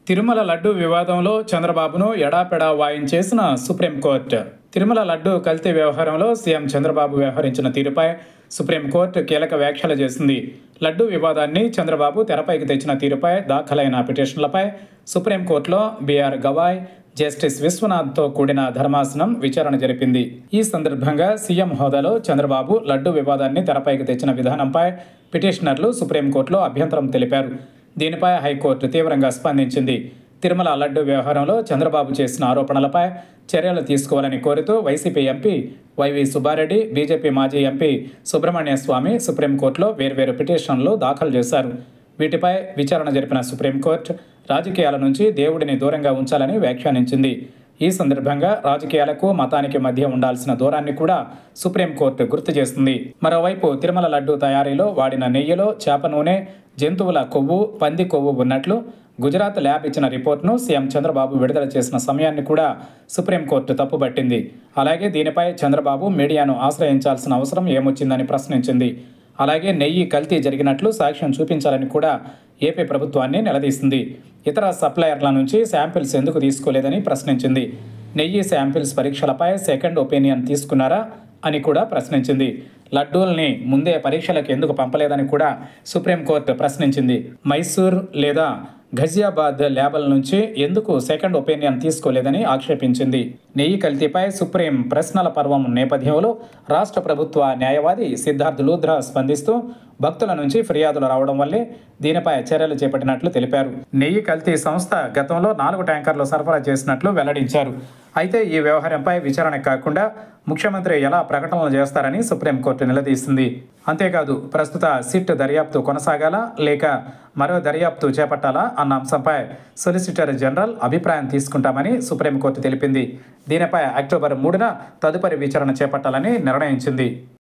తిరుమల లడ్డు వివాదంలో చంద్రబాబును ఎడాపెడా వాయించేసిన సుప్రీంకోర్టు. తిరుమల లడ్డు కల్తీ వ్యవహారంలో సీఎం చంద్రబాబు వ్యవహరించిన తీరుపై సుప్రీంకోర్టు కీలక వ్యాఖ్యలు చేసింది. లడ్డు వివాదాన్ని చంద్రబాబు తెరపైకి తెచ్చిన తీరుపై దాఖలైన పిటిషన్లపై సుప్రీంకోర్టులో బీఆర్ గవాయ్, జస్టిస్ విశ్వనాథ్తో కూడిన ధర్మాసనం విచారణ జరిపింది. ఈ సందర్భంగా సీఎం హోదాలో చంద్రబాబు లడ్డు వివాదాన్ని తెరపైకి తెచ్చిన విధానంపై పిటిషనర్లు సుప్రీంకోర్టులో అభ్యంతరం తెలిపారు. దీనిపై హైకోర్టు తీవ్రంగా స్పందించింది. తిరుమల లడ్డు వ్యవహారంలో చంద్రబాబు చేసిన ఆరోపణలపై చర్యలు తీసుకోవాలని కోరుతూ వైసీపీ ఎంపీ వైవి సుబ్బారెడ్డి, బీజేపీ మాజీ ఎంపీ సుబ్రహ్మణ్య స్వామి సుప్రీంకోర్టులో వేర్వేరు పిటిషన్లు దాఖలు చేశారు. వీటిపై విచారణ జరిపిన సుప్రీంకోర్టు రాజకీయాల నుంచి దేవుడిని దూరంగా ఉంచాలని వ్యాఖ్యానించింది. ఈ సందర్భంగా రాజకీయాలకు మతానికి మధ్య ఉండాల్సిన దూరాన్ని కూడా సుప్రీంకోర్టు గుర్తు చేస్తుంది. మరోవైపు తిరుమల లడ్డు తయారీలో వాడిన నెయ్యిలో చేప నూనె, జంతువుల కొవ్వు, పంది కొవ్వు ఉన్నట్లు గుజరాత్ ల్యాబ్ ఇచ్చిన రిపోర్టును సీఎం చంద్రబాబు విడుదల చేసిన సమయాన్ని కూడా సుప్రీంకోర్టు తప్పుపట్టింది. అలాగే దీనిపై చంద్రబాబు మీడియాను ఆశ్రయించాల్సిన అవసరం ఏమొచ్చిందని ప్రశ్నించింది. అలాగే నెయ్యి కల్తీ జరిగినట్లు సాక్ష్యం చూపించాలని కూడా ఏపీ ప్రభుత్వాన్ని నిలదీసింది. ఇతర సప్లయర్ల నుంచి శాంపిల్స్ ఎందుకు తీసుకోలేదని ప్రశ్నించింది. నెయ్యి శాంపిల్స్ పరీక్షలపై సెకండ్ ఒపీనియన్ తీసుకున్నారా అని కూడా ప్రశ్నించింది. లడ్డూల్ని ముందే పరీక్షలకు ఎందుకు పంపలేదని కూడా సుప్రీంకోర్టు ప్రశ్నించింది. మైసూర్ లేదా ఘజియాబాద్ ల్యాబ్ల నుంచి ఎందుకు సెకండ్ ఒపీనియన్ తీసుకోలేదని ఆక్షేపించింది. నెయ్యి కల్తీపై సుప్రీం ప్రశ్నల పర్వం నేపథ్యంలో రాష్ట్ర ప్రభుత్వ న్యాయవాది సిద్ధార్థ్ లూథ్రా స్పందిస్తూ భక్తుల నుంచి ఫిర్యాదులు రావడం వల్లే దీనిపై చర్యలు చేపట్టినట్లు తెలిపారు. నెయ్యి కల్తీ సంస్థ గతంలో 4 ట్యాంకర్లు సరఫరా చేసినట్లు వెల్లడించారు. అయితే ఈ వ్యవహారంపై విచారణ కాకుండా ముఖ్యమంత్రి ఎలా ప్రకటనలు చేస్తారని సుప్రీంకోర్టు నిలదీసింది. అంతేకాదు ప్రస్తుత సిట్ దర్యాప్తు కొనసాగాలా లేక మరో దర్యాప్తు చేపట్టాలా అన్న అంశంపై సొలిసిటర్ జనరల్ అభిప్రాయం తీసుకుంటామని సుప్రీంకోర్టు తెలిపింది. దీనిపై అక్టోబర్ 3న తదుపరి విచారణ చేపట్టాలని నిర్ణయించింది.